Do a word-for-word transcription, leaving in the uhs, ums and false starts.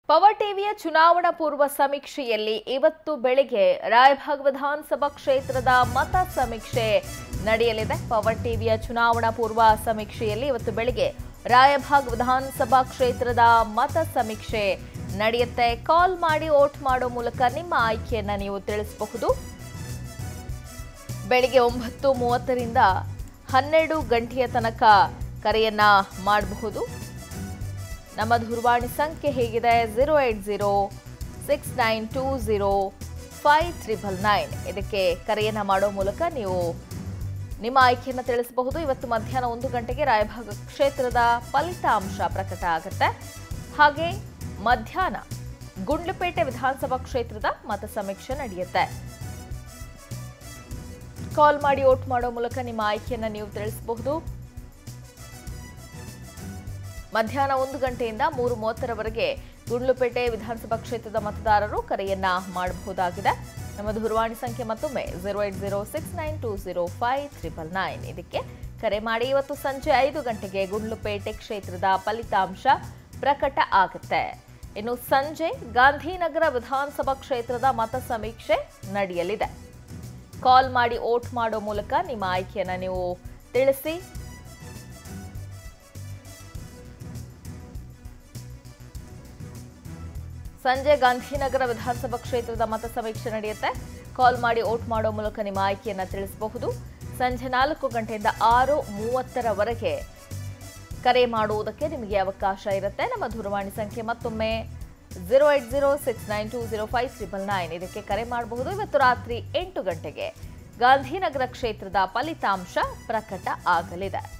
Power ಟಿವಿಯ ಚುನಾವಣಾ ಪೂರ್ವ ಸಮೀಕ್ಷೆಯಲ್ಲಿ ಇವತ್ತು ಬೆಳಿಗ್ಗೆ ರಾಯಭಾಗ ವಿಧಾನಸಭಾ ಕ್ಷೇತ್ರದ ಮತ ಸಮೀಕ್ಷೆ ನಡೆಯಲಿದೆ। ಪವರ್ ಟಿವಿಯ ಚುನಾವಣಾ ಪೂರ್ವ ಸಮೀಕ್ಷೆಯಲ್ಲಿ ಇವತ್ತು ಬೆಳಿಗ್ಗೆ ರಾಯಭಾಗ ವಿಧಾನಸಭಾ ಕ್ಷೇತ್ರದ ಮತ ಸಮೀಕ್ಷೆ ನಡೆಯುತ್ತೆ। ಕಾಲ್ ಮಾಡಿ ವೋಟ್ ಮಾಡೋ ಮೂಲಕ ನಿಮ್ಮ ಆಯ್ಕೆಯನ್ನ ನೀವು ತಿಳಿಸಬಹುದು। ಬೆಳಿಗ್ಗೆ ಒಂಬತ್ತು ಮೂವತ್ತರಿಂದ ಹನ್ನೆರಡು ಗಂಟೆಯ ತನಕ ಕರೆಯನ್ನ ಮಾಡಬಹುದು। ನಮ್ಮ ದೂರವಾಣಿ ಸಂಖ್ಯೆ ಹೇಗಿದೆ zero eight zero six nine two zero five triple nine ಇದಕ್ಕೆ ಕರೆಯನ್ನ ಮಾಡೋ ಮೂಲಕ ನೀವು ನಿಮ್ಮ ಆಯ್ಕೆಯನ್ನು ತಿಳಿಸಬಹುದು। ಇವತ್ತು ಮಧ್ಯಾಹ್ನ ಒಂದು ಗಂಟೆಗೆ ರಾಯಭಾಗ ಕ್ಷೇತ್ರದ ಫಲಿತಾಂಶ ಪ್ರಕಟ ಆಗುತ್ತೆ। ಹಾಗೆ ಮಧ್ಯಾಹ್ನ ಗುಂಡ್ಲುಪೇಟೆ ವಿಧಾನಸಭಾ ಕ್ಷೇತ್ರದ ಮತ ಸಮೀಕ್ಷೆ ನಡೆಯುತ್ತೆ। ಕಾಲ್ ಮಾಡಿ ವೋಟ್ ಮಾಡೋ ಮೂಲಕ ನಿಮ್ಮ ಆಯ್ಕೆಯನ್ನು ನೀವು ತಿಳಿಸಬಹುದು। ಮಧ್ಯಾಹ್ನ ಒಂದು ಗಂಟೆಯಿಂದ ಮೂರು ಮೂವತ್ತರವರೆಗೆ ಗುಂಡ್ಲುಪೇಟೆ ವಿಧಾನಸಭಾ ಕ್ಷೇತ್ರದ ಮತದಾರರು ಕರೆಯನ್ನ ಮಾಡಬಹುದಾಗಿದೆ। ನಮ್ಮ ದೂರವಾಣಿ ಸಂಖ್ಯೆ ಮತ್ತೊಮ್ಮೆ zero eight zero six nine two zero five triple nine ಇದಕ್ಕೆ ಕರೆ ಮಾಡಿ ಇವತ್ತು ಸಂಜೆ ಐದು ಗಂಟೆಗೆ ಗುಂಡ್ಲುಪೇಟೆ ಕ್ಷೇತ್ರದ ಫಲಿತಾಂಶ ಪ್ರಕಟ ಆಗುತ್ತೆ। ಇನ್ನು ಸಂಜೆ ಗಾಂಧಿನಗರ ವಿಧಾನಸಭಾ ಕ್ಷೇತ್ರದ ಮತ ಸಮೀಕ್ಷೆ ನಡೆಯಲಿದೆ। ಕಾಲ್ ಮಾಡಿ ವೋಟ್ ಮಾಡೋ ಮೂಲಕ ನಿಮ್ಮ ಆಯ್ಕೆಯನ್ನ ನೀವು ತಿಳಿಸಿ। ಸಂಜೆ ಗಾಂಧಿನಗರ ವಿಧಾನಸಭಾ ಕ್ಷೇತ್ರದ ಮತ ಸಮೀಕ್ಷೆ ನಡೆಯುತ್ತೆ। ಕಾಲ್ ಮಾಡಿ ವೋಟ್ ಮಾಡೋ ಮೂಲಕ ನಿಮ್ಮ ಆಯ್ಕೆಯನ್ನ ತಿಳಿಸಬಹುದು। ಸಂಜೆ ನಾಲ್ಕು ಗಂಟೆಯಿಂದ ಆರು ಮೂವತ್ತರವರೆಗೆ ಕರೆ ಮಾಡುವುದಕ್ಕೆ ನಿಮಗೆ ಅವಕಾಶ ಇರುತ್ತೆ। ನಮ್ಮ ದೂರವಾಣಿ ಸಂಖ್ಯೆ ಮತ್ತೊಮ್ಮೆ zero eight zero six nine two zero five triple nine ಇದಕ್ಕೆ ಕರೆ ಮಾಡಬಹುದು। ಇವತ್ತು ರಾತ್ರಿ ಎಂಟು ಗಂಟೆಗೆ ಗಾಂಧಿನಗರ ಕ್ಷೇತ್ರದ ಫಲಿತಾಂಶ ಪ್ರಕಟ ಆಗಲಿದೆ।